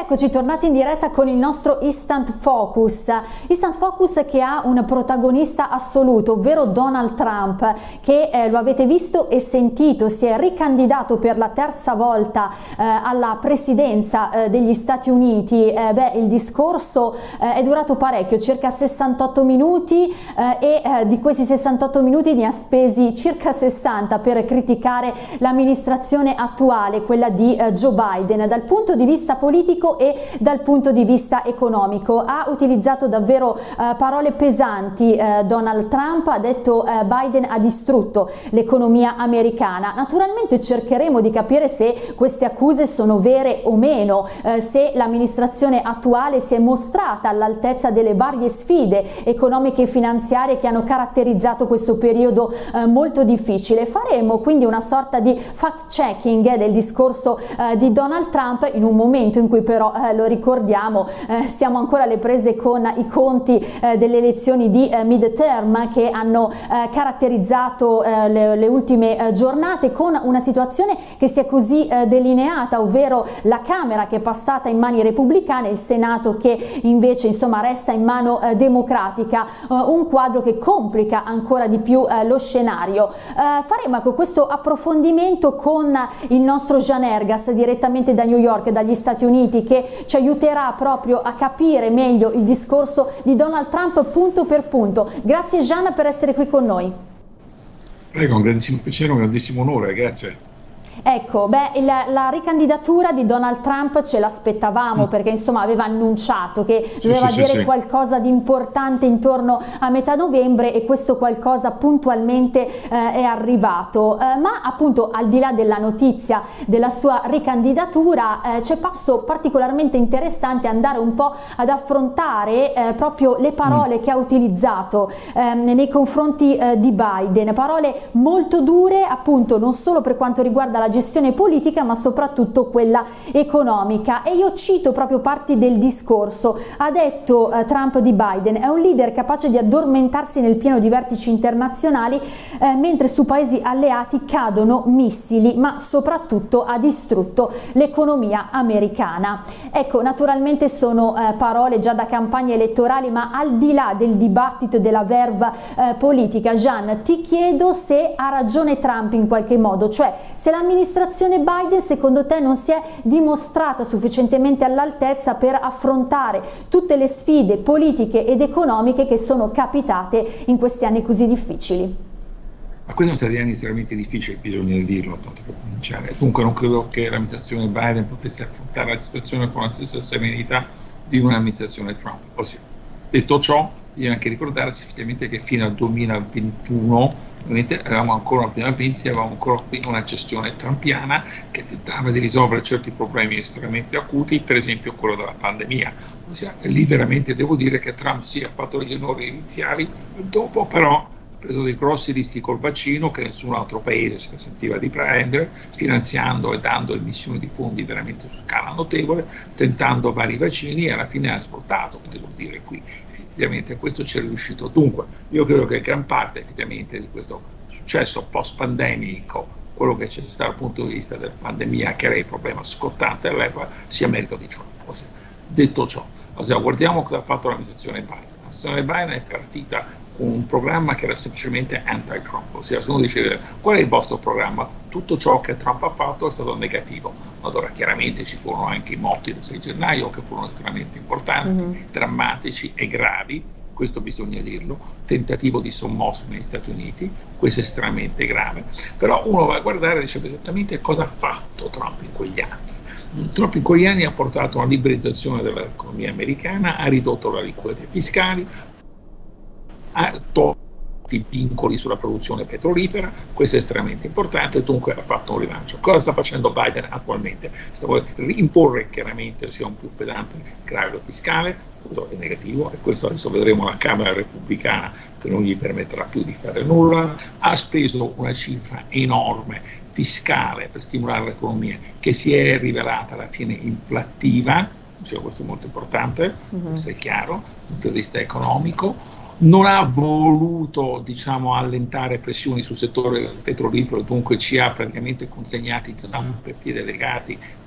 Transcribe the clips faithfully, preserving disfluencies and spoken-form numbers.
Eccoci tornati in diretta con il nostro Instant Focus. Instant Focus che ha un protagonista assoluto, ovvero Donald Trump, che eh, lo avete visto e sentito, si è ricandidato per la terza volta eh, alla presidenza eh, degli Stati Uniti. Eh, beh, il discorso eh, è durato parecchio, circa sessantotto minuti eh, e eh, di questi sessantotto minuti ne ha spesi circa sessanta per criticare l'amministrazione attuale, quella di eh, Joe Biden, dal punto di vista politico e dal punto di vista economico. Ha utilizzato davvero eh, parole pesanti eh, Donald Trump, ha detto eh, Biden ha distrutto l'economia americana. Naturalmente cercheremo di capire se queste accuse sono vere o meno, eh, se l'amministrazione attuale si è mostrata all'altezza delle varie sfide economiche e finanziarie che hanno caratterizzato questo periodo eh, molto difficile. Faremo quindi una sorta di fact checking eh, del discorso eh, di Donald Trump in un momento in cui però eh, lo ricordiamo eh, stiamo ancora alle prese con i conti eh, delle elezioni di eh, midterm che hanno eh, caratterizzato eh, le, le ultime eh, giornate, con una situazione che si è così eh, delineata, ovvero la Camera che è passata in mani repubblicane, il Senato che invece insomma resta in mano eh, democratica, eh, un quadro che complica ancora di più eh, lo scenario. Eh, faremo ecco, questo approfondimento con il nostro Jean Ergas direttamente da New York, dagli Stati Uniti, che ci aiuterà proprio a capire meglio il discorso di Donald Trump punto per punto. Grazie Jean per essere qui con noi. Prego, un grandissimo piacere, un grandissimo onore, grazie. Ecco, beh, la, la ricandidatura di Donald Trump ce l'aspettavamo mm. perché insomma aveva annunciato che sì, doveva sì, dire sì, qualcosa sì. di importante intorno a metà novembre, e questo qualcosa puntualmente eh, è arrivato. Eh, ma appunto al di là della notizia della sua ricandidatura eh, c'è passo particolarmente interessante andare un po' ad affrontare eh, proprio le parole mm. che ha utilizzato eh, nei confronti eh, di Biden, parole molto dure appunto non solo per quanto riguarda la gestione politica ma soprattutto quella economica. E io cito proprio parti del discorso. Ha detto eh, Trump di Biden: è un leader capace di addormentarsi nel pieno di vertici internazionali eh, mentre su paesi alleati cadono missili, ma soprattutto ha distrutto l'economia americana. Ecco, naturalmente sono eh, parole già da campagne elettorali, ma al di là del dibattito e della verve eh, politica, Jean, ti chiedo se ha ragione Trump in qualche modo, cioè se l'amministrazione Biden secondo te non si è dimostrata sufficientemente all'altezza per affrontare tutte le sfide politiche ed economiche che sono capitate in questi anni così difficili. Ma questi sono stati anni estremamente difficili, bisogna dirlo, tanto per cominciare. Dunque non credo che l'amministrazione Biden potesse affrontare la situazione con la stessa serenità di un'amministrazione Trump. Ossia, detto ciò, bisogna anche ricordarsi effettivamente che fino al duemilaventuno ovviamente avevamo ancora nel duemilaventi avevamo ancora una gestione trumpiana che tentava di risolvere certi problemi estremamente acuti, per esempio quello della pandemia. Ossia, lì veramente devo dire che Trump sì ha fatto gli onori iniziali, dopo però ha preso dei grossi rischi col vaccino che nessun altro paese se ne sentiva di prendere, finanziando e dando emissioni di fondi veramente su scala notevole, tentando vari vaccini, e alla fine ha ascoltato, devo dire qui. Effettivamente questo ci è riuscito. Dunque io credo che gran parte effettivamente di questo successo post-pandemico, quello che c'è stato dal punto di vista della pandemia, che era il problema scottante all'epoca, sia merito di Trump. Ossia, detto ciò, ossia, guardiamo cosa ha fatto l'amministrazione Biden. L'amministrazione Biden è partita con un programma che era semplicemente anti-Trump, ossia se uno dice qual è il vostro programma, tutto ciò che Trump ha fatto è stato negativo. Allora chiaramente ci furono anche i motti del sei gennaio che furono estremamente importanti, mm-hmm. drammatici e gravi, questo bisogna dirlo, tentativo di sommossa negli Stati Uniti, questo è estremamente grave, però uno va a guardare e dice esattamente cosa ha fatto Trump in quegli anni. Trump in quegli anni ha portato a una liberalizzazione dell'economia americana, ha ridotto le aliquote fiscali, ha tolto i vincoli sulla produzione petrolifera, questo è estremamente importante, dunque ha fatto un rilancio. Cosa sta facendo Biden attualmente? Sta volendo imporre chiaramente sia un più pedante carico fiscale, questo è negativo, e questo adesso vedremo la Camera repubblicana che non gli permetterà più di fare nulla. Ha speso una cifra enorme fiscale per stimolare l'economia che si è rivelata alla fine inflattiva, cioè questo è molto importante, mm-hmm. questo è chiaro dal punto di vista economico. Non ha voluto, diciamo, allentare pressioni sul settore petrolifero, dunque ci ha praticamente consegnati zampe e piedi legati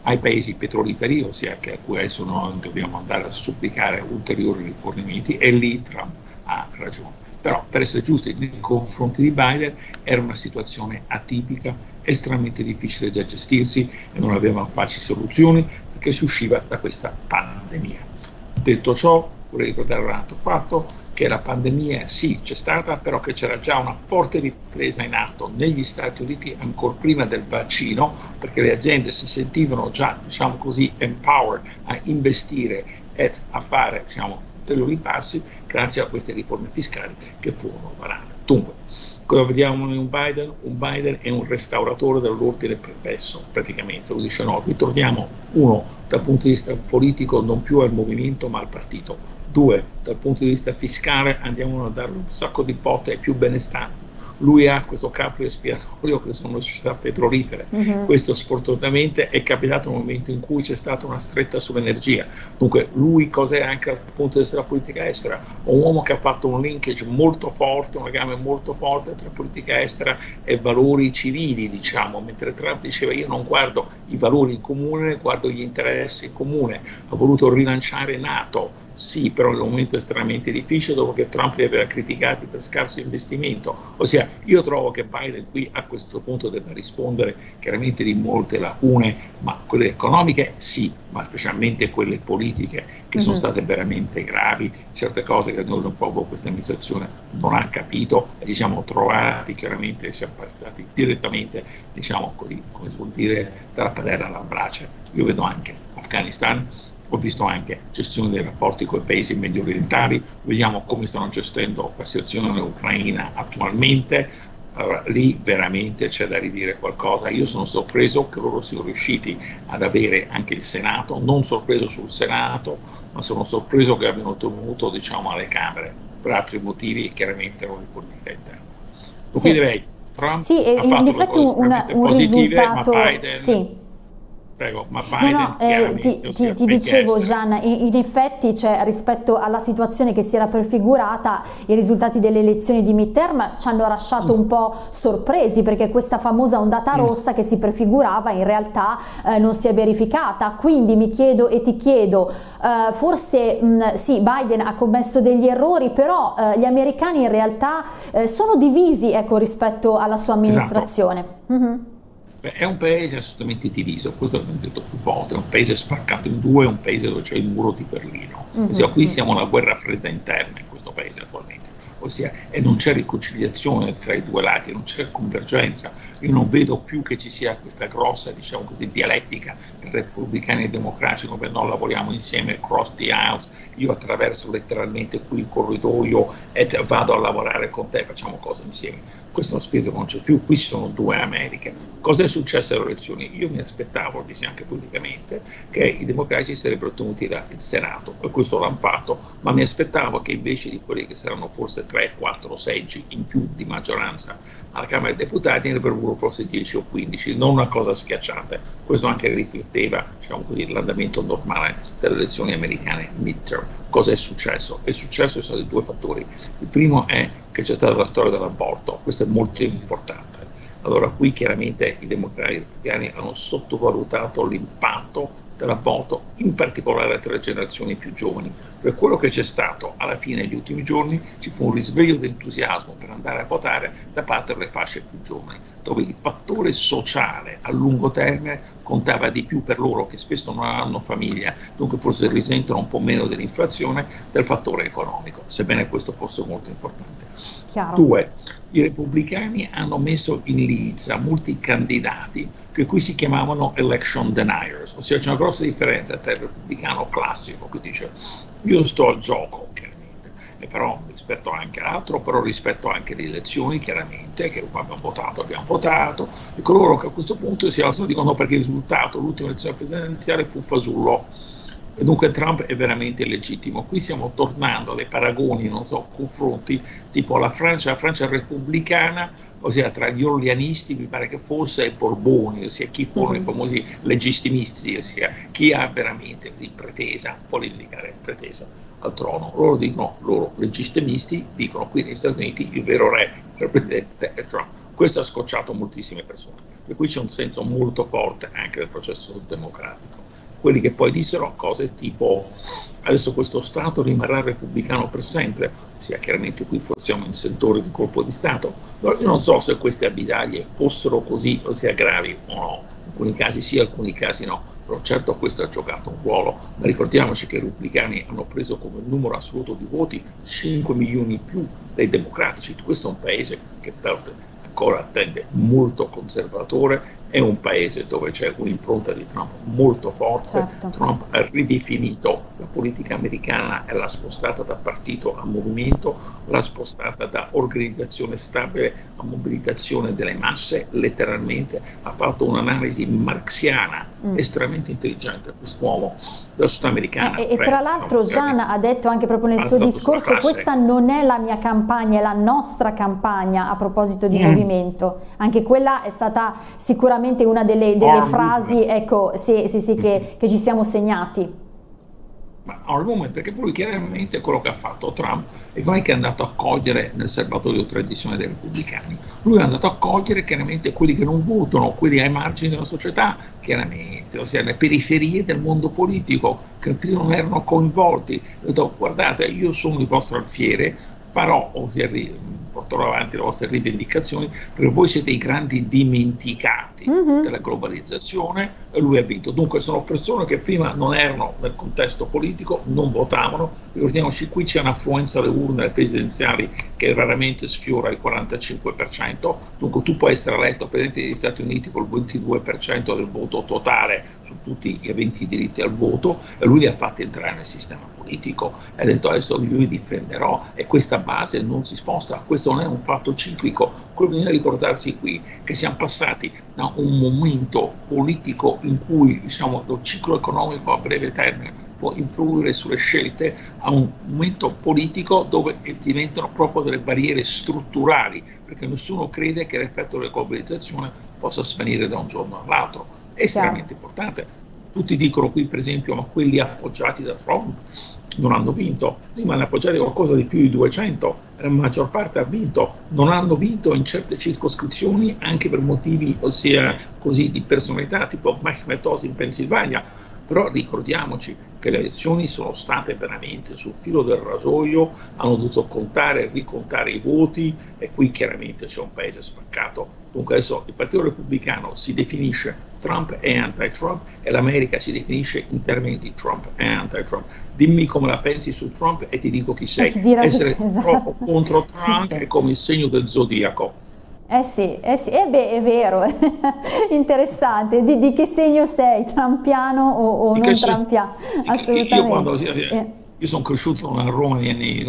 ai paesi petroliferi, ossia che a cui adesso noi dobbiamo andare a supplicare ulteriori rifornimenti, e lì Trump ha ragione. Però, per essere giusti, nei confronti di Biden era una situazione atipica, estremamente difficile da gestirsi e non aveva facili soluzioni perché si usciva da questa pandemia. Detto ciò, vorrei ricordare un altro fatto, che la pandemia sì c'è stata, però che c'era già una forte ripresa in atto negli Stati Uniti ancora prima del vaccino, perché le aziende si sentivano già, diciamo così, empowered a investire e a fare, diciamo, ulteriori passi grazie a queste riforme fiscali che furono varate. Dunque, cosa vediamo in un Biden? Un Biden è un restauratore dell'ordine presso, praticamente, lo dice no, ritorniamo, uno, dal punto di vista politico non più al movimento ma al partito, due, dal punto di vista fiscale andiamo a dare un sacco di botte ai più benestanti. Lui ha questo capro espiatorio che sono le società petrolifere. Uh-huh. Questo sfortunatamente è capitato nel momento in cui c'è stata una stretta sull'energia. Dunque lui cos'è anche dal punto di vista della politica estera? Un uomo che ha fatto un linkage molto forte, un legame molto forte tra politica estera e valori civili, diciamo, mentre Trump diceva io non guardo i valori in comune, guardo gli interessi in comune. Ha voluto rilanciare NATO. Sì, però in un momento estremamente difficile dopo che Trump li aveva criticati per scarso investimento. Ossia, io trovo che Biden qui a questo punto debba rispondere chiaramente di molte lacune, ma quelle economiche sì, ma specialmente quelle politiche che uh-huh. sono state veramente gravi, certe cose che noi un po' questa amministrazione non ha capito e ci siamo trovati chiaramente, siamo passati direttamente, diciamo così, come si vuol dire, dalla padella alla brace. Io vedo anche Afghanistan, ho visto anche gestione dei rapporti con i paesi medio orientali, vediamo come stanno gestendo la situazione ucraina attualmente. Allora, lì veramente c'è da ridire qualcosa. Io sono sorpreso che loro siano riusciti ad avere anche il Senato, non sorpreso sul Senato, ma sono sorpreso che abbiano ottenuto, diciamo, alle Camere, per altri motivi chiaramente non di politica interna. Quindi sì. direi, Trump sì, ha in fatto effetti le cose un, un positive, risultato... ma Biden... Sì. Prego, ma Biden, no, no, eh, ti, ti, ti dicevo Gian, in, in effetti cioè, rispetto alla situazione che si era prefigurata, i risultati delle elezioni di midterm ci hanno lasciato mm. un po' sorpresi, perché questa famosa ondata mm. rossa che si prefigurava in realtà eh, non si è verificata. Quindi mi chiedo e ti chiedo, eh, forse mh, sì, Biden ha commesso degli errori, però eh, gli americani in realtà eh, sono divisi, ecco, rispetto alla sua amministrazione. Esatto. Mm-hmm. È un paese assolutamente diviso, questo l'abbiamo detto più volte, è un paese spaccato in due, è un paese dove c'è il muro di Berlino. Mm-hmm. Ossia, qui siamo alla guerra fredda interna in questo paese attualmente, ossia, e non c'è riconciliazione tra i due lati, non c'è convergenza. Io non vedo più che ci sia questa grossa, diciamo così, dialettica tra repubblicani e democratici, come noi lavoriamo insieme across the house, io attraverso letteralmente qui il corridoio e te, vado a lavorare con te, facciamo cose insieme. Questo è uno spirito che non c'è più, qui ci sono due Americhe. Cosa è successo alle elezioni? Io mi aspettavo, dissi anche pubblicamente, che i democratici sarebbero ottenuti il Senato, e questo l'hanno fatto, ma mi aspettavo che invece di quelli che saranno forse tre quattro seggi in più di maggioranza alla Camera dei Deputati ne avrebbero forse dieci o quindici, non una cosa schiacciante. Questo anche rifletteva, diciamo così, l'andamento normale delle elezioni americane midterm. Cosa è successo? È successo, sono due fattori. Il primo è che c'è stata la storia dell'aborto, questo è molto importante. Allora qui chiaramente i democratici repubblicani hanno sottovalutato l'impatto dell'aborto, in particolare tra le generazioni più giovani. Per quello che c'è stato alla fine degli ultimi giorni ci fu un risveglio di entusiasmo per andare a votare da parte delle fasce più giovani, dove il fattore sociale a lungo termine contava di più per loro, che spesso non hanno famiglia, dunque forse risentono un po' meno dell'inflazione, del fattore economico, sebbene questo fosse molto importante. Chiaro. Due, i repubblicani hanno messo in lizza molti candidati che qui si chiamavano election deniers, ossia c'è una grossa differenza tra il repubblicano classico che dice io sto al gioco chiaramente, e però rispetto anche all'altro, però rispetto anche alle elezioni chiaramente, che abbiamo votato, abbiamo votato, e coloro che a questo punto si alzano e dicono no perché il risultato, l'ultima elezione presidenziale fu fasullo. E dunque Trump è veramente legittimo. Qui stiamo tornando a dei paragoni, non so, confronti tipo la Francia, la Francia repubblicana, ossia tra gli orleanisti, mi pare che fosse i Borboni, ossia chi furono i famosi legittimisti, ossia chi ha veramente così pretesa, vuole indicare pretesa al trono. Loro dicono, loro legittimisti dicono qui negli Stati Uniti il vero re, il presidente è Trump. Questo ha scocciato moltissime persone. per cui c'è un senso molto forte anche del processo democratico. Quelli che poi dissero cose tipo adesso questo Stato rimarrà repubblicano per sempre, ossia chiaramente qui siamo in sentore di colpo di Stato, però io non so se queste avvisaglie fossero così, ossia gravi o no, in alcuni casi sì, in alcuni casi no, però certo questo ha giocato un ruolo, ma ricordiamoci che i repubblicani hanno preso come numero assoluto di voti cinque milioni in più dei democratici, questo è un paese che ancora tende molto conservatore, è un paese dove c'è un'impronta di Trump molto forte. Certo. Trump ha ridefinito la politica americana e l'ha spostata da partito a movimento, l'ha spostata da organizzazione stabile a mobilitazione delle masse, letteralmente ha fatto un'analisi marxiana mm. estremamente intelligente quest'uomo della società americana. Eh, e tra l'altro Jean ha detto anche proprio nel suo discorso questa non è la mia campagna, è la nostra campagna a proposito di mm. movimento, anche quella è stata sicuramente una delle, delle frasi ecco, sì, sì, sì, che, che ci siamo segnati. Ma our movement, perché poi chiaramente quello che ha fatto Trump è che è andato a cogliere nel serbatoio tradizionale dei repubblicani, lui è andato a cogliere chiaramente quelli che non votano, quelli ai margini della società, chiaramente, ossia le periferie del mondo politico, che più non erano coinvolti. Ha detto guardate, io sono il vostro alfiere, farò, ossia porterò avanti le vostre rivendicazioni, perché voi siete i grandi dimenticati mm-hmm. della globalizzazione, e lui ha vinto. Dunque sono persone che prima non erano nel contesto politico, non votavano, ricordiamoci qui c'è un'affluenza alle urne presidenziali che raramente sfiora il quarantacinque per cento, dunque tu puoi essere eletto presidente degli Stati Uniti col ventidue per cento del voto totale su tutti gli aventi diritti al voto, e lui li ha fatti entrare nel sistema politico e ha detto adesso io li difenderò, e questa base non si sposta. Questo non è un fatto ciclico, quello che bisogna ricordarsi qui che siamo passati da un momento politico in cui diciamo, lo ciclo economico a breve termine può influire sulle scelte, a un momento politico dove diventano proprio delle barriere strutturali, perché nessuno crede che l'effetto della globalizzazione possa svanire da un giorno all'altro. È estremamente importante. Tutti dicono qui per esempio ma quelli appoggiati da Trump non hanno vinto, ma hanno appoggiati qualcosa di più di duecento, la maggior parte ha vinto, non hanno vinto in certe circoscrizioni anche per motivi ossia così di personalità tipo Mehmet Oz in Pennsylvania, però ricordiamoci che le elezioni sono state veramente sul filo del rasoio, hanno dovuto contare e ricontare i voti e qui chiaramente c'è un paese spaccato. Dunque adesso il Partito Repubblicano si definisce Trump e anti-Trump e l'America si definisce in termini di Trump e anti-Trump. Dimmi come la pensi su Trump e ti dico chi sei. Essere esatto. troppo contro Trump è come il segno del zodiaco. Eh sì, eh sì, eh beh, è vero, interessante. Di, di che segno sei, trampiano o, o non trampiano? Assolutamente. Io, quando, eh. io sono cresciuto a Roma negli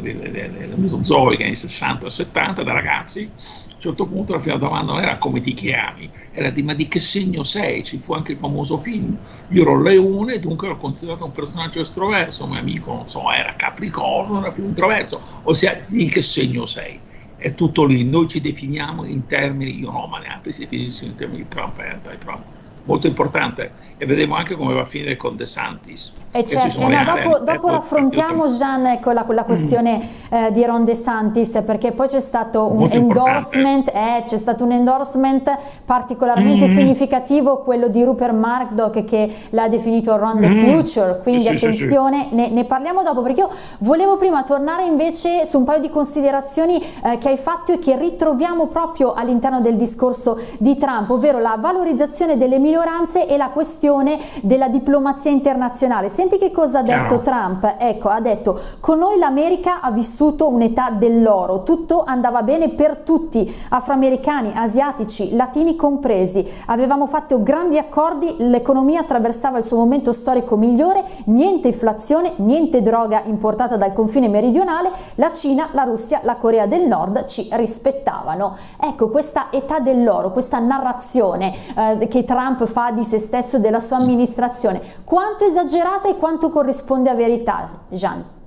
anni mesozoica, anni sessanta settanta, da ragazzi. A un certo punto la prima domanda non era come ti chiami, era di ma di che segno sei? Ci fu anche il famoso film. Io ero leone, dunque ero considerato un personaggio estroverso, un mio amico, non so, era Capricorno, era più introverso, ossia di che segno sei? È tutto lì, noi ci definiamo in termini, io no, ma neanche si definiscono in termini di Trump e anti-Trump. Molto importante, e vedremo anche come va a finire con DeSantis. E certo, no, dopo, dopo affrontiamo Jean ecco, la, la questione mm. eh, di Ron DeSantis, perché poi c'è stato un Molto endorsement, eh, c'è stato un endorsement particolarmente mm. significativo, quello di Rupert Murdoch che l'ha definito Ron mm. the Future, quindi sì, attenzione, sì, sì. Ne, ne parliamo dopo, perché io volevo prima tornare invece su un paio di considerazioni eh, che hai fatto e che ritroviamo proprio all'interno del discorso di Trump, ovvero la valorizzazione delle minoranze e la questione della diplomazia internazionale. Senti che cosa ha detto Trump? Ecco, ha detto: con noi l'America ha vissuto un'età dell'oro, tutto andava bene per tutti, afroamericani, asiatici, latini compresi, avevamo fatto grandi accordi, l'economia attraversava il suo momento storico migliore, niente inflazione, niente droga importata dal confine meridionale, la Cina, la Russia, la Corea del Nord ci rispettavano. Ecco, questa età dell'oro, questa narrazione eh, che Trump fa di se stesso, della sua amministrazione, quanto esagerata e quanto corrisponde a verità, Jean?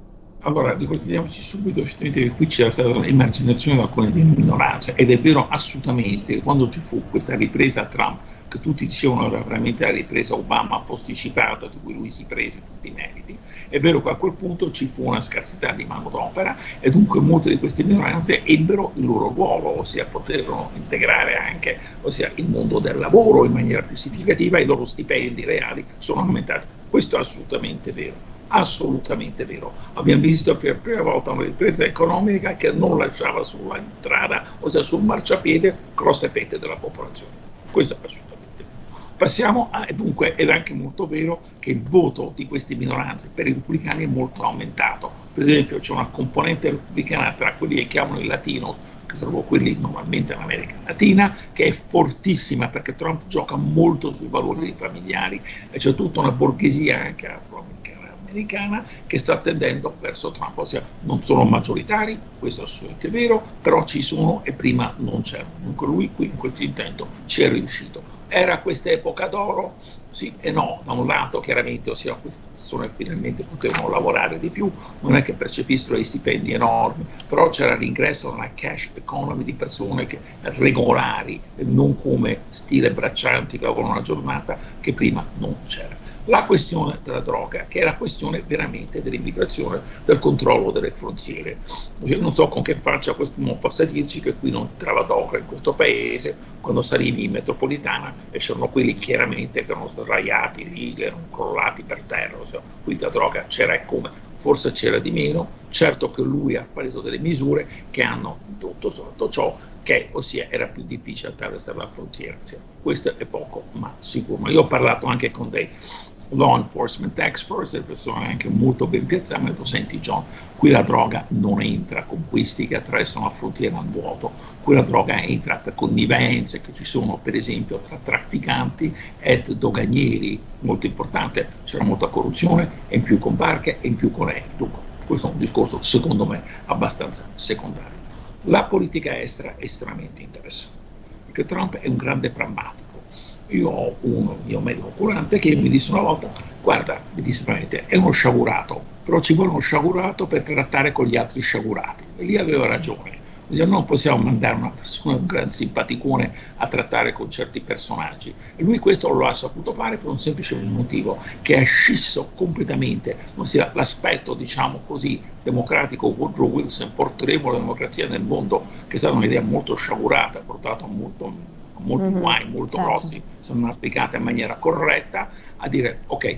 Allora, ricordiamoci subito che qui c'era stata un'emarginazione di alcune minoranze, ed è vero assolutamente che quando ci fu questa ripresa Trump, che tutti dicevano era veramente la ripresa Obama posticipata, di cui lui si prese tutti i meriti, è vero che a quel punto ci fu una scarsità di manodopera e dunque molte di queste minoranze ebbero il loro ruolo, ossia poterono integrare anche ossia, il mondo del lavoro in maniera più significativa e i loro stipendi reali sono aumentati. Questo è assolutamente vero. Assolutamente vero. Abbiamo visto per la prima volta una ripresa economica che non lasciava sulla strada, ossia sul marciapiede, grosse fette della popolazione. Questo è assolutamente vero. Passiamo a, e dunque, ed è anche molto vero che il voto di queste minoranze per i repubblicani è molto aumentato. Per esempio c'è una componente repubblicana tra quelli che chiamano i latinos, che sono quelli normalmente in America Latina, che è fortissima perché Trump gioca molto sui valori familiari e c'è tutta una borghesia anche afroamericana americana che sta tendendo verso Trump, ossia non sono maggioritari, questo è assolutamente vero, però ci sono e prima non c'erano. Dunque lui qui in questo intento ci è riuscito. Era questa epoca d'oro? Sì e no, da un lato chiaramente, ossia queste persone finalmente potevano lavorare di più, non è che percepissero gli stipendi enormi, però c'era l'ingresso a una cash economy di persone che, regolari, non come stile braccianti che lavorano una giornata, che prima non c'era. La questione della droga, che è la questione veramente dell'immigrazione, del controllo delle frontiere. Io non so con che faccia qualcuno possa dirci che qui non trova droga in questo paese, quando salivi in metropolitana e c'erano quelli chiaramente che erano sdraiati lì, che erano crollati per terra, cioè, qui la droga c'era e come, forse c'era di meno, certo che lui ha preso delle misure che hanno indotto tutto ciò, che ossia era più difficile attraversare la frontiera. Cioè, questo è poco ma sicuro. Io ho parlato anche con dei law enforcement experts, delle persone anche molto ben piazzate, mi hanno detto: senti John, qui la droga non entra con questi che attraversano la frontiera a vuoto, qui la droga entra per connivenze che ci sono per esempio tra trafficanti ed doganieri, molto importante, c'era molta corruzione e in più con barche e in più con aerei. Dunque questo è un discorso secondo me abbastanza secondario. La politica estera è estremamente interessante, perché Trump è un grande prammatico. Io ho un mio medico curante che mi disse una volta: guarda, mi disse veramente, è uno sciagurato, però ci vuole uno sciagurato per trattare con gli altri sciagurati. E lì aveva ragione. Non possiamo mandare una persona, un gran simpaticone, a trattare con certi personaggi. E lui questo lo ha saputo fare per un semplice motivo, che ha scisso completamente, ossia l'aspetto, diciamo così, democratico Woodrow Wilson, porteremo la democrazia nel mondo, che è stata un'idea molto sciagurata, ha portato a molto molti mm-hmm. guai, molto certo. grossi, sono applicate in maniera corretta, a dire: ok,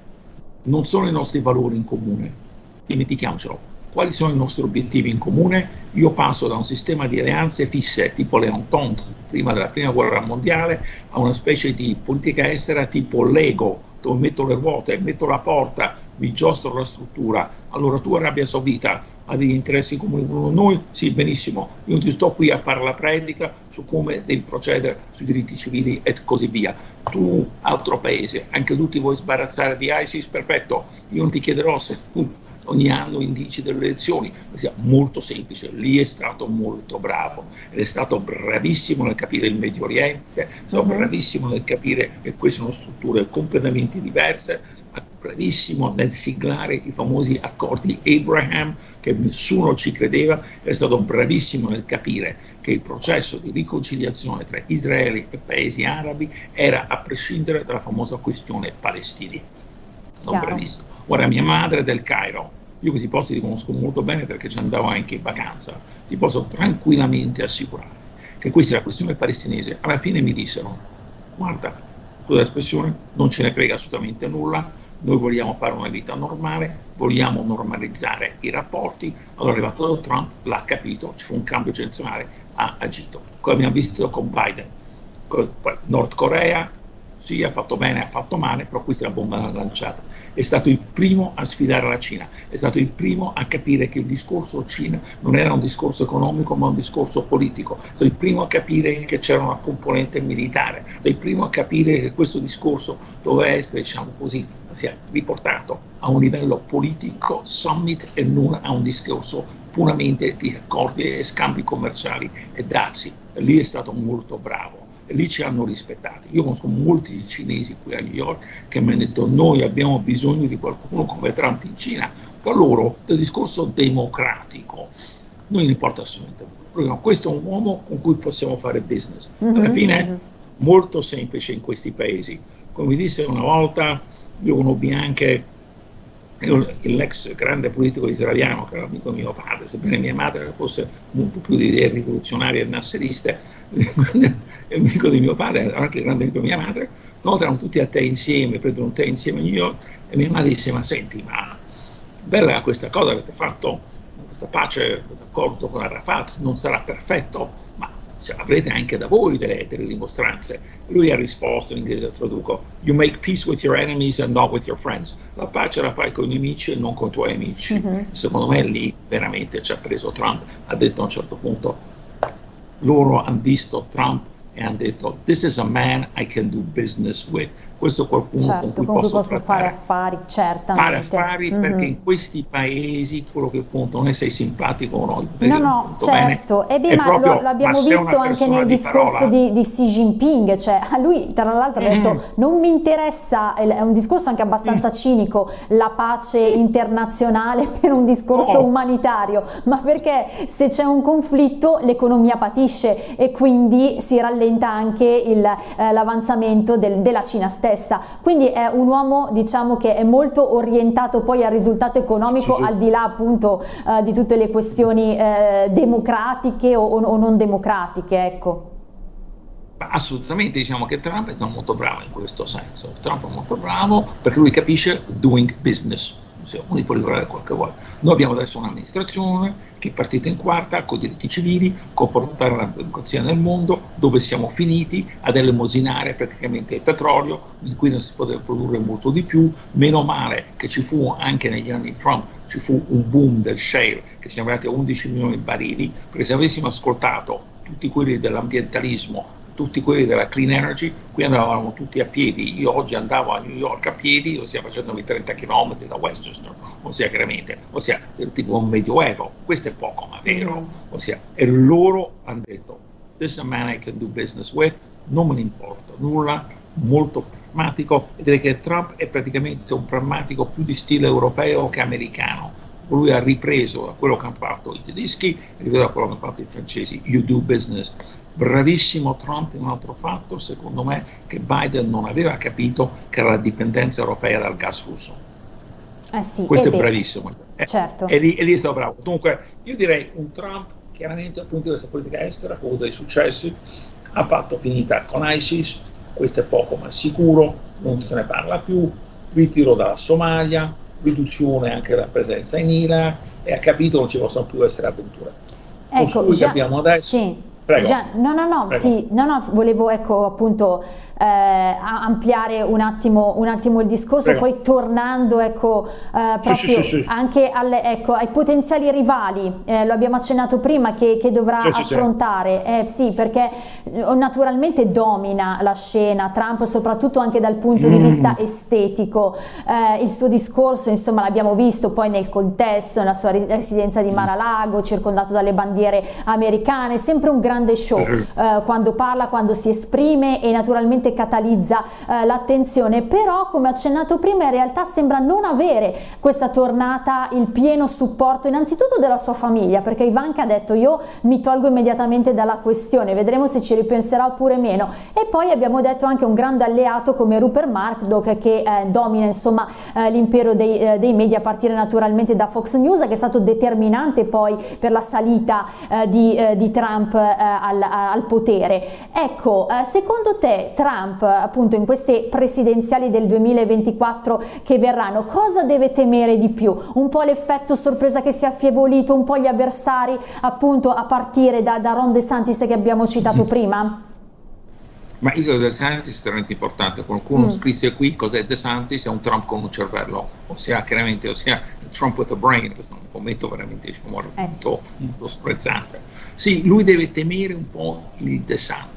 non sono i nostri valori in comune, dimentichiamocelo. Quali sono i nostri obiettivi in comune? Io passo da un sistema di alleanze fisse tipo l'Entente prima della prima guerra mondiale a una specie di politica estera tipo Lego, dove metto le ruote, metto la porta, vi giostro la struttura. Allora tu, Arabia Saudita, ha degli interessi comuni con noi? Sì, benissimo, io ti sto qui a fare la predica su come devi procedere sui diritti civili e così via. Tu, altro paese, anche tu ti vuoi sbarazzare di ISIS? Perfetto, io non ti chiederò se tu ogni anno indici delle elezioni, sia molto semplice. Lì è stato molto bravo ed è stato bravissimo nel capire il Medio Oriente, è stato uh-huh. bravissimo nel capire che queste sono strutture completamente diverse, bravissimo nel siglare i famosi accordi Abraham che nessuno ci credeva, è stato bravissimo nel capire che il processo di riconciliazione tra Israele e paesi arabi era a prescindere dalla famosa questione palestinese. Non bravissimo. Ora, mia madre è del Cairo, io questi posti li conosco molto bene perché ci andavo anche in vacanza, ti posso tranquillamente assicurare che questa è la questione palestinese. Alla fine mi dissero: guarda, quella espressione non ce ne frega assolutamente nulla, noi vogliamo fare una vita normale, vogliamo normalizzare i rapporti. Allora è arrivato Trump, l'ha capito, ci fu un cambio generazionale, ha agito. Come abbiamo visto con Biden, con Nord Corea, sì, ha fatto bene, ha fatto male, però questa è la bomba lanciata. È stato il primo a sfidare la Cina, è stato il primo a capire che il discorso Cina non era un discorso economico ma un discorso politico, è stato il primo a capire che c'era una componente militare, è stato il primo a capire che questo discorso doveva essere, diciamo così, sia riportato a un livello politico summit e non a un discorso puramente di accordi e scambi commerciali e dazi. Lì è stato molto bravo. e lì ci hanno rispettati. Io conosco molti cinesi qui a New York che mi hanno detto noi abbiamo bisogno di qualcuno come Trump in Cina. Per loro del discorso democratico non importa assolutamente nulla. Questo è un uomo con cui possiamo fare business. Alla fine è molto semplice in questi paesi. Come mi disse una volta, io conobbi anche l'ex grande politico israeliano che era amico di mio padre, sebbene mia madre fosse molto più di idee rivoluzionarie e nasseriste, è amico di mio padre, era anche grande amico di mia madre. Noi erano tutti a tè insieme, prendono un tè insieme a New York, e mia madre disse: ma senti, ma bella questa cosa che avete fatto, questa pace, questo accordo con Arafat, non sarà perfetto, ma cioè, avrete anche da voi delle, delle dimostranze. Lui ha risposto in inglese, traduco: you make peace with your enemies and not with your friends. La pace la fai con i nemici e non con i tuoi amici. Mm-hmm. Secondo me lì veramente ci ha preso Trump. Ha detto a un certo punto, loro hanno visto Trump e hanno detto: this is a man I can do business with. Questo è qualcuno certo, con cui con cui posso, posso fare affari, certamente. Fare affari, mm-hmm. perché in questi paesi quello che conta non è se sei simpatico o no. No, no, certo. E beh, ma proprio, lo, lo abbiamo visto anche nel di discorso di, di Xi Jinping, cioè a lui tra l'altro ha detto mm-hmm. non mi interessa, è un discorso anche abbastanza mm. cinico, la pace internazionale per un discorso oh. umanitario, ma perché se c'è un conflitto l'economia patisce e quindi si rallenta anche il, eh, l'avanzamento del, della Cina stessa. Quindi è un uomo, diciamo, che è molto orientato poi al risultato economico, sì, sì. al di là appunto eh, di tutte le questioni eh, democratiche o, o non democratiche, ecco. Assolutamente, diciamo che Trump è stato molto bravo in questo senso. Trump è molto bravo perché lui capisce doing business. Uno può ricorrere qualche volta. Noi abbiamo adesso un'amministrazione che è partita in quarta con diritti civili, con portare la democrazia nel mondo, dove siamo finiti ad elemosinare praticamente il petrolio, in cui non si poteva produrre molto di più. Meno male che ci fu anche negli anni Trump, ci fu un boom del shale, che siamo arrivati a undici milioni di barili, perché se avessimo ascoltato tutti quelli dell'ambientalismo, tutti quelli della clean energy, qui andavamo tutti a piedi. Io oggi andavo a New York a piedi, ossia facendomi trenta chilometri da Westchester, ossia chiaramente, ossia tipo un medioevo. Questo è poco ma vero, ossia, e loro hanno detto: this is a man I can do business with, non me ne importa nulla, molto pragmatico, e direi che Trump è praticamente un pragmatico più di stile europeo che americano. Lui ha ripreso da quello che hanno fatto i tedeschi, e ripreso da quello che hanno fatto i francesi, you do business. Bravissimo Trump in un altro fatto, secondo me, che Biden non aveva capito, che era la dipendenza europea dal gas russo. Eh sì, questo è beh, bravissimo. Certo. E, e, lì, e lì è stato bravo. Dunque, io direi un Trump, chiaramente dal punto di vista politica estera, con dei successi, ha fatto finita con ISIS, questo è poco ma sicuro, non se ne parla più, ritiro dalla Somalia, riduzione anche della presenza in Iraq, e ha capito che non ci possono più essere avventure. Ecco, quello già, che abbiamo adesso. Sì. Prego. Già, no, no, no, ti, no, no, volevo ecco appunto eh, ampliare un attimo, un attimo il discorso. Prego. Poi tornando ecco eh, proprio sì, sì, sì, sì. anche alle, ecco, ai potenziali rivali, eh, lo abbiamo accennato prima, che, che dovrà sì, affrontare, sì. Eh, sì, perché naturalmente domina la scena Trump, soprattutto anche dal punto mm. di vista estetico. Eh, il suo discorso, insomma, l'abbiamo visto poi nel contesto, nella sua residenza di Mar-a-Lago, circondato dalle bandiere americane, sempre un grande show eh, quando parla, quando si esprime, e naturalmente catalizza eh, l'attenzione. Però, come accennato prima, in realtà sembra non avere questa tornata il pieno supporto innanzitutto della sua famiglia, perché Ivanka ha detto: io mi tolgo immediatamente dalla questione, vedremo se ci ripenserà oppure meno. E poi abbiamo detto anche un grande alleato come Rupert Murdoch, che eh, domina insomma eh, l'impero dei, eh, dei media, a partire naturalmente da Fox News, che è stato determinante poi per la salita eh, di, eh, di Trump eh, al, al potere. Ecco, eh, secondo te Trump appunto in queste presidenziali del duemilaventiquattro che verranno, cosa deve temere di più? Un po' l'effetto sorpresa che si è affievolito, un po' gli avversari appunto a partire da, da Ron DeSantis che abbiamo citato prima? Ma io DeSantis è estremamente importante. Qualcuno mm. scrisse qui cos'è DeSantis: è un Trump con un cervello, ossia chiaramente, ossia Trump with a brain. Questo è un commento veramente diciamo, eh sì. molto, molto sprezzante. Sì, lui deve temere un po' il DeSantis.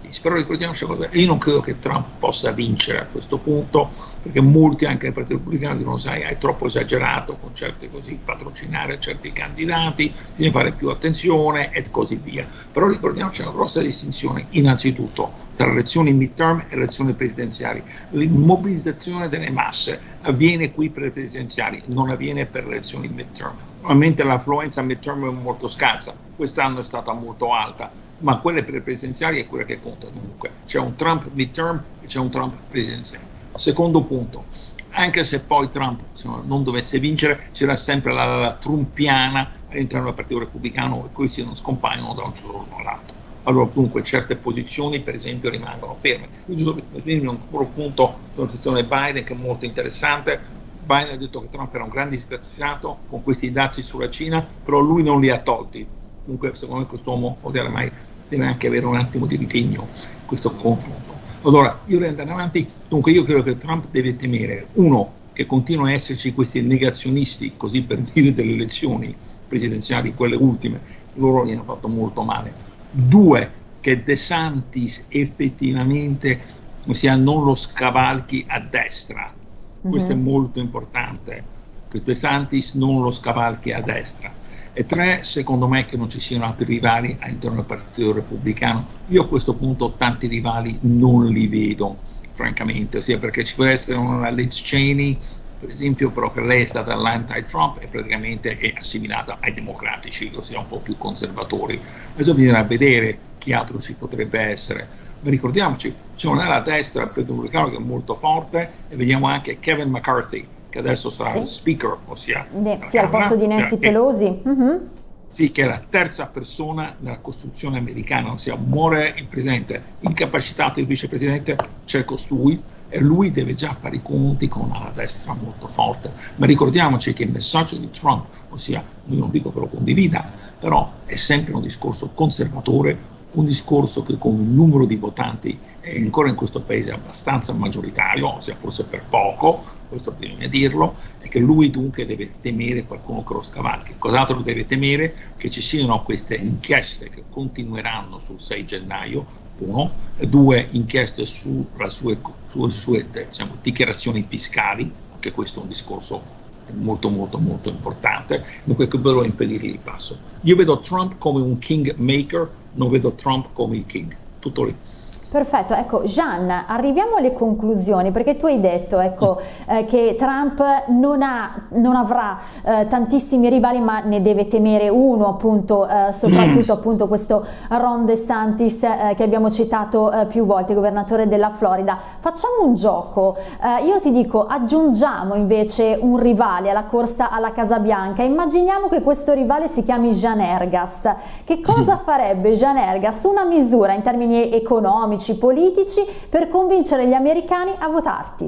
importantissimi. Però ricordiamoci una cosa, io non credo che Trump possa vincere a questo punto, perché molti anche nel Partito Repubblicano dicono, sai, hai troppo esagerato con certe così, patrocinare certi candidati, bisogna fare più attenzione e così via. Però ricordiamoci una grossa distinzione, innanzitutto, tra elezioni midterm e elezioni presidenziali. L'immobilizzazione delle masse avviene qui per le presidenziali, non avviene per le elezioni midterm. Normalmente l'affluenza midterm è molto scarsa, quest'anno è stata molto alta, ma quelle per le presidenziali è quella che conta comunque. C'è un Trump midterm e c'è un Trump presidenziale. Secondo punto, anche se poi Trump insomma, non dovesse vincere, c'era sempre la, la trumpiana all'interno del Partito Repubblicano e questi non scompaiono da un giorno all'altro. Allora dunque certe posizioni per esempio rimangono ferme. Io giusto per finire un punto sulla questione Biden che è molto interessante. Biden ha detto che Trump era un grande disgraziato con questi dazi sulla Cina, però lui non li ha tolti. Comunque secondo me quest'uomo ormai deve anche avere un attimo di ritegno in questo confronto. Allora, io devo andare avanti, dunque io credo che Trump deve temere, uno, che continuano a esserci questi negazionisti, così per dire, delle elezioni presidenziali, quelle ultime, loro gli hanno fatto molto male. Due, che DeSantis effettivamente ossia, non lo scavalchi a destra, questo mm-hmm. è molto importante, che DeSantis non lo scavalchi a destra. E tre, secondo me che non ci siano altri rivali all'interno del Partito Repubblicano. Io a questo punto tanti rivali non li vedo, francamente, ossia perché ci può essere una Liz Cheney, per esempio, però che lei è stata l'anti-Trump e praticamente è assimilata ai democratici, ossia un po' più conservatori. Adesso bisogna vedere chi altro ci potrebbe essere. Ma ricordiamoci, c'è una alla destra del Partito Repubblicano che è molto forte e vediamo anche Kevin McCarthy, che adesso sarà sì. il speaker, ossia De, sì, al posto di Nancy Pelosi. Mm-hmm. Sì, che è la terza persona nella Costituzione americana, ossia muore il presidente, incapacitato il vicepresidente, c'è costui e lui deve già fare i conti con una destra molto forte. Ma ricordiamoci che il messaggio di Trump, ossia, io non dico che lo condivida, però è sempre un discorso conservatore, un discorso che con il numero di votanti è ancora in questo paese abbastanza maggioritario, ossia forse per poco, questo bisogna dirlo, e che lui dunque deve temere qualcuno che lo scavalchi. Cos'altro deve temere? Che ci siano queste inchieste che continueranno sul sei gennaio, uno, e due, inchieste sulle sue, sulle sue diciamo, dichiarazioni fiscali, anche questo è un discorso molto molto molto importante, dunque che però impedirgli il passo. Io vedo Trump come un king maker, non vedo Trump come il king, tutto lì. Perfetto, ecco Jean, arriviamo alle conclusioni, perché tu hai detto ecco, eh, che Trump non, ha, non avrà eh, tantissimi rivali, ma ne deve temere uno, appunto, eh, soprattutto mm. appunto questo Ron DeSantis eh, che abbiamo citato eh, più volte, governatore della Florida. Facciamo un gioco, eh, io ti dico aggiungiamo invece un rivale alla corsa alla Casa Bianca, immaginiamo che questo rivale si chiami Jean Ergas. Che cosa farebbe Jean Ergas? Una misura in termini economici, politici, per convincere gli americani a votarti?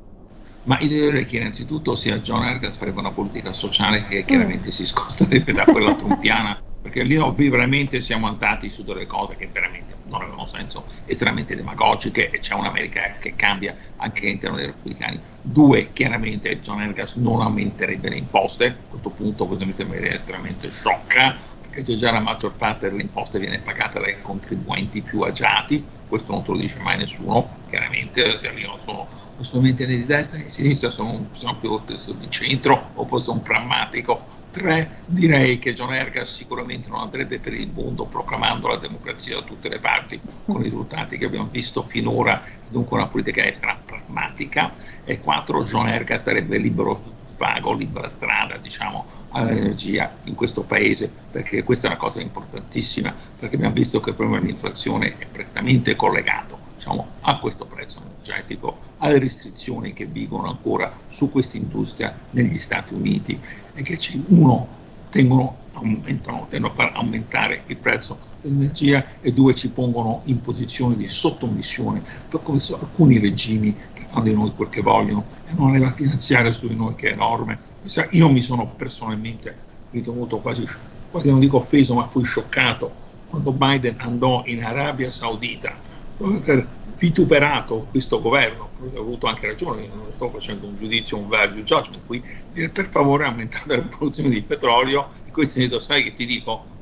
Ma io direi che innanzitutto sia John Ergas farebbe una politica sociale che chiaramente mm. si scosterebbe da quella trumpiana, perché lì ovvi, veramente siamo andati su delle cose che veramente non avevano senso, estremamente demagogiche, e c'è un'America che cambia anche all'interno dei repubblicani. Due, chiaramente John Ergas non aumenterebbe le imposte, a questo punto questo mi sembra estremamente sciocca, perché già la maggior parte delle imposte viene pagata dai contribuenti più agiati. Questo non te lo dice mai nessuno, chiaramente, se io non sono assolutamente né di destra né di sinistra, sono, sono più di centro, o poi sono un prammatico. Tre, direi che John Ergas sicuramente non andrebbe per il mondo proclamando la democrazia da tutte le parti, con i risultati che abbiamo visto finora, dunque una politica estera pragmatica. E quattro, John Ergas darebbe libero vago, libera strada, diciamo, all'energia in questo paese, perché questa è una cosa importantissima, perché abbiamo visto che il problema dell'inflazione è prettamente collegato, diciamo, a questo prezzo energetico, alle restrizioni che vigono ancora su questa industria negli Stati Uniti, e che ci, uno, tengono, aumentano, tendono a far aumentare il prezzo dell'energia, e due, ci pongono in posizione di sottomissione per come sono alcuni regimi che fanno di noi quel che vogliono, e una leva finanziaria su di noi che è enorme. Io mi sono personalmente ritenuto quasi, quasi non dico offeso, ma fui scioccato quando Biden andò in Arabia Saudita dopo aver vituperato questo governo. Ho avuto anche ragione, non sto facendo un giudizio, un value judgment qui, dire per favore aumentate la produzione di petrolio, e questo detto, sai che ti dico,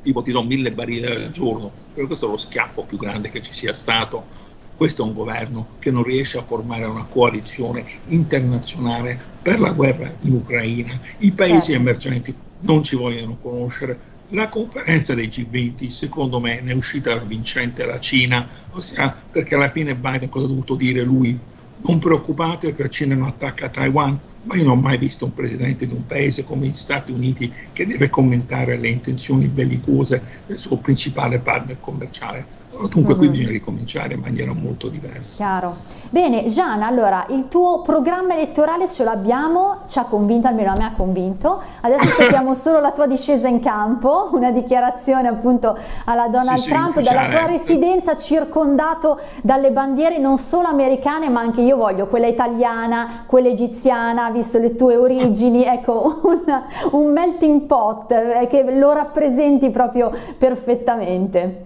tipo ti do mille barile al giorno, però questo è lo schiaffo più grande che ci sia stato. Questo è un governo che non riesce a formare una coalizione internazionale per la guerra in Ucraina. I paesi certo. emergenti non ci vogliono conoscere. La conferenza dei G venti, secondo me, ne è uscita vincente la Cina, ossia perché alla fine Biden cosa ha dovuto dire lui? Non preoccupatevi perché la Cina non attacca Taiwan, ma io non ho mai visto un presidente di un paese come gli Stati Uniti che deve commentare le intenzioni bellicose del suo principale partner commerciale. Dunque mm-hmm. qui bisogna ricominciare in maniera molto diversa. Chiaro. Bene, Jean, allora il tuo programma elettorale ce l'abbiamo, ci ha convinto, almeno a me ha convinto, adesso aspettiamo solo la tua discesa in campo, una dichiarazione appunto alla Donald sì, Trump, sì, dalla tua residenza circondato dalle bandiere non solo americane ma anche io voglio quella italiana, quella egiziana, visto le tue origini, ecco un, un melting pot eh, che lo rappresenti proprio perfettamente.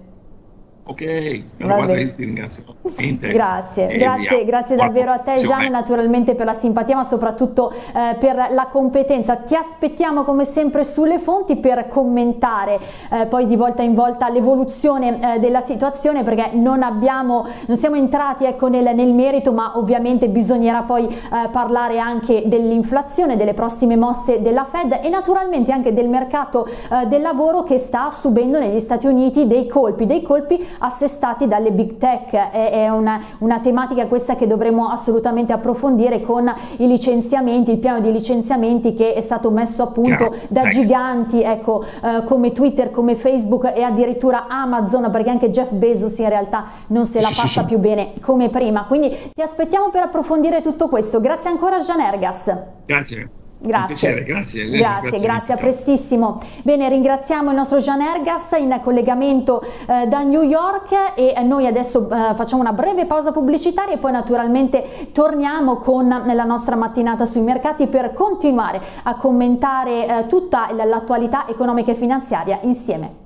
Ok, allora ti ringrazio. Grazie, grazie, grazie davvero a te Jean, naturalmente per la simpatia ma soprattutto eh, per la competenza. Ti aspettiamo come sempre sulle fonti per commentare eh, poi di volta in volta l'evoluzione eh, della situazione, perché non abbiamo, non siamo entrati ecco, nel, nel merito, ma ovviamente bisognerà poi eh, parlare anche dell'inflazione, delle prossime mosse della Fed e naturalmente anche del mercato eh, del lavoro che sta subendo negli Stati Uniti dei colpi, dei colpi assestati dalle big tech. È, è una, una tematica questa che dovremo assolutamente approfondire con i licenziamenti, il piano di licenziamenti che è stato messo a punto da giganti ecco, eh, come Twitter, come Facebook e addirittura Amazon, perché anche Jeff Bezos in realtà non se la passa più bene come prima. Quindi ti aspettiamo per approfondire tutto questo. Grazie ancora Jean Ergas. Grazie. Grazie, grazie, grazie, grazie, grazie, a prestissimo. Bene, ringraziamo il nostro Jean Ergas in collegamento eh, da New York e noi adesso eh, facciamo una breve pausa pubblicitaria e poi naturalmente torniamo con la nostra mattinata sui mercati per continuare a commentare eh, tutta l'attualità economica e finanziaria insieme.